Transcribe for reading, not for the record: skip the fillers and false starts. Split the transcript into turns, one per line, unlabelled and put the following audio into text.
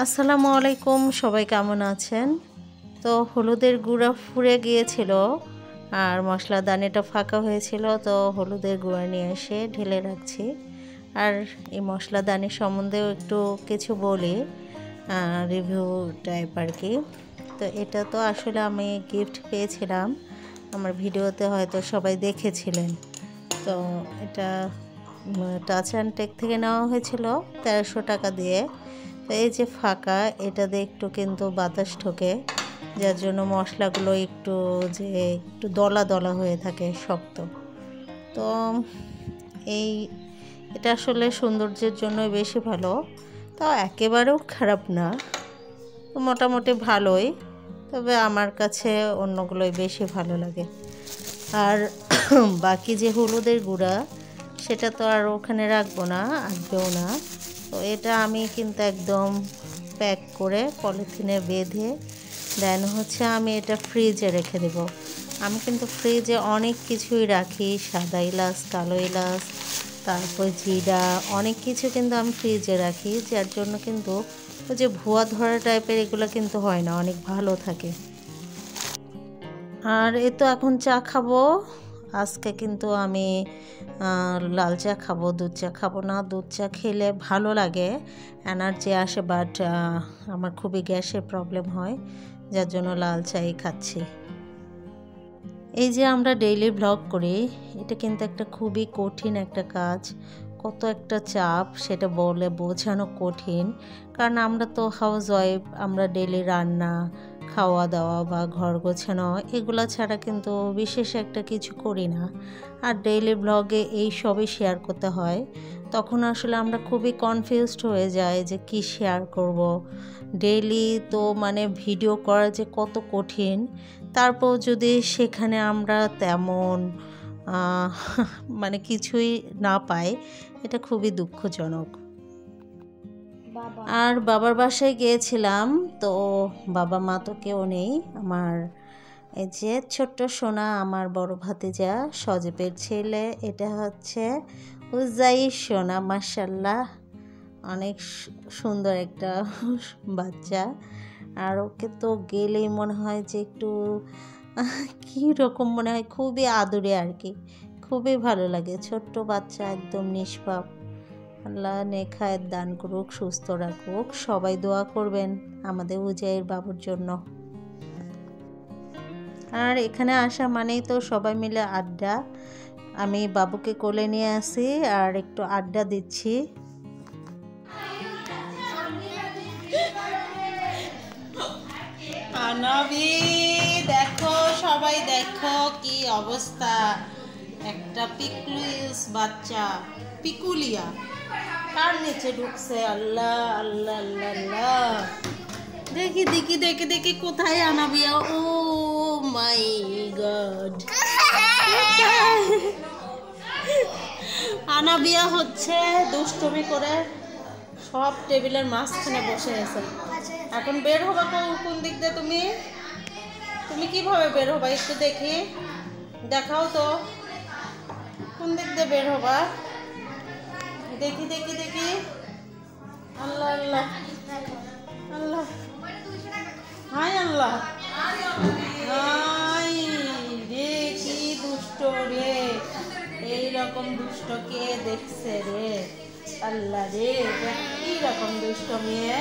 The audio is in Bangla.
আসসালামু আলাইকুম, সবাই কেমন আছেন? তো হলুদের গুঁড়া ফুরে গিয়েছিল আর মশলাদানিটা ফাঁকা হয়েছিল, তো হলুদের গুঁড়া নিয়ে এসে ঢেলে রাখছি। আর এই মশলাদানি সম্বন্ধেও একটু কিছু বলি, রিভিউ টাইপ আর কি। তো এটা তো আসলে আমি গিফট পেয়েছিলাম, আমার ভিডিওতে হয়তো সবাই দেখেছিলেন। তো এটা টাচ অ্যান্ড টেক থেকে নেওয়া হয়েছিল 1300 টাকা দিয়ে। তো এই যে ফাঁকা, এটা দিয়ে একটু কিন্তু বাতাস ঢোকে, যার জন্য মশলাগুলো একটু দলা দলা হয়ে থাকে, শক্ত। তো এটা আসলে সৌন্দর্যের জন্য বেশি ভালো, তাও একেবারেও খারাপ না, মোটামুটি ভালোই। তবে আমার কাছে অন্যগুলোই বেশি ভালো লাগে। আর বাকি যে হলুদের গুঁড়া, সেটা তো আর ওখানে রাখবো না, আঁকবেও না। তো এটা আমি কিন্তু একদম প্যাক করে পলিথিনে বেঁধে দেন আমি এটা ফ্রিজে রেখে দেব। আমি কিন্তু ফ্রিজে অনেক কিছুই রাখি, সাদা এলাচ, কালো এলাচ, তারপর জিরা, অনেক কিছু কিন্তু আমি ফ্রিজে রাখি, যার জন্য কিন্তু ওই যে ভুয়া ধরা টাইপের এগুলো কিন্তু হয় না, অনেক ভালো থাকে। আর তো এখন চা খাবো। আজকে কিন্তু আমি লাল চা খাবো, দুধ চা খাবো না। দুধ চা খেলে ভালো লাগে, এনার্জি আসে, বাট আমার খুবই গ্যাসের প্রবলেম হয়, যার জন্য লাল চাই খাচ্ছি। এই যে আমরা ডেইলি ব্লগ করি, এটা কিন্তু একটা খুবই কঠিন একটা কাজ, কত একটা চাপ সেটা বলে বোঝানো কঠিন। কারণ আমরা তো হাউস ওয়াইফ, আমরা ডেইলি রান্না, খাওয়া দাওয়া বা ঘর গোছানো এগুলা ছাড়া কিন্তু বিশেষ একটা কিছু করি না। আর ডেইলি ব্লগে এই সবই শেয়ার করতে হয়, তখন আসলে আমরা খুবই কনফিউজড হয়ে যাই যে কি শেয়ার করব। ডেইলি তো ভিডিও করা যে কত কঠিন, তারপর যদি সেখানে আমরা তেমন কিছুই না পাই, এটা খুবই দুঃখজনক। আর বাবার বাসায় গিয়েছিলাম, তো বাবা মা তো কেউ নেই। আমার এই যে ছোট্ট সোনা, আমার বড় ভাতিজা সজীবের ছেলে, এটা উজাই সোনা, মাশাআল্লাহ অনেক সুন্দর একটা বাচ্চা। আর ওকে তো গেলেই মনে হয় যে একটু কীরকম মনে হয়, খুবই আদুরে আর কি, খুবই ভালো লাগে। ছোট্ট বাচ্চা, একদম নিষ্পাপ। আল্লাহ নেখায়েত দান করুক, সুস্থ রাখুক। সবাই দোয়া করবেন আমাদের উজাইয়ের বাবুর জন্য। আর এখানে আসা মানেই তো সবাই মিলে আড্ডা। আমি বাবুকে কোলে নিয়ে আসি আর একটু আড্ডা দিচ্ছি। আনাবি দেখো, সবাই দেখো কি অবস্থা, একটা পিকুলিয়াস বাচ্চা, পিকুলিয়া কার নিচে ঢুকছে। আল্লাহ আল্লাহ আল্লাহ আল্লাহ, দেখি দেখি দেখি দেখি কোথায় Anabia. Oh my god, Anabia দুষ্টুমি করে সব টেবিলের মাঝখানে বসে আছে। এখন বের হবা কোন দিক দিয়ে? তুমি কিভাবে বের হবা একটু দেখি, দেখাও তো কোন দিক দিয়ে বের হবা, দেখি দেখি দেখি। আল্লাহ আল্লাহ আল্লাহ, হাই আল্লাহ, হাই রে, কি দুষ্ট রে, এইরকম দুষ্ট কে দেখছে রে? আল্লাহ রে, কি রকম দুষ্ট মেয়ে।